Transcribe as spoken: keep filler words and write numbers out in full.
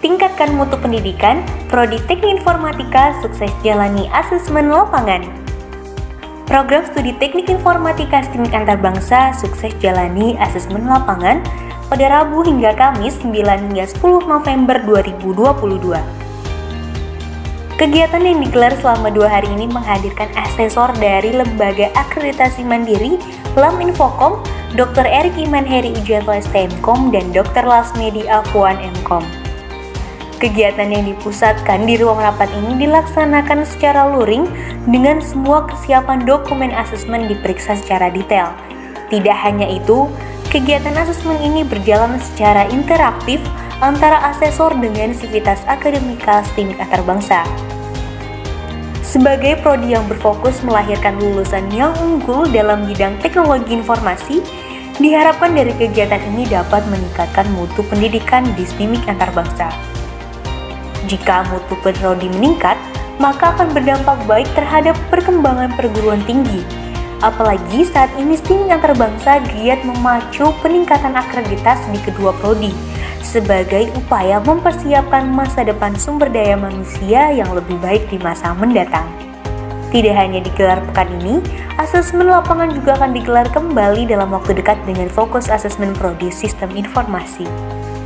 Tingkatkan mutu pendidikan, Prodi Teknik Informatika sukses jalani asesmen lapangan. Program Studi Teknik Informatika STIMIK Antarbangsa sukses jalani asesmen lapangan pada Rabu hingga Kamis sembilan hingga sepuluh November dua ribu dua puluh dua. Kegiatan yang digelar selama dua hari ini menghadirkan asesor dari Lembaga Akreditasi Mandiri Lam Infocom, Doktor Erik Iman Heri Ujianto S T M Kom, dan Doktor Lasmedi Afwan M Kom. Kegiatan yang dipusatkan di ruang rapat ini dilaksanakan secara luring dengan semua kesiapan dokumen asesmen diperiksa secara detail. Tidak hanya itu, kegiatan asesmen ini berjalan secara interaktif antara asesor dengan sivitas akademika STIMIK Antarbangsa. Sebagai prodi yang berfokus melahirkan lulusan yang unggul dalam bidang teknologi informasi, diharapkan dari kegiatan ini dapat meningkatkan mutu pendidikan di STIMIK Antarbangsa. Jika mutu prodi meningkat, maka akan berdampak baik terhadap perkembangan perguruan tinggi. Apalagi saat ini STIMIK Antarbangsa giat memacu peningkatan akreditas di kedua prodi sebagai upaya mempersiapkan masa depan sumber daya manusia yang lebih baik di masa mendatang. Tidak hanya digelar pekan ini, asesmen lapangan juga akan digelar kembali dalam waktu dekat dengan fokus asesmen prodi sistem informasi.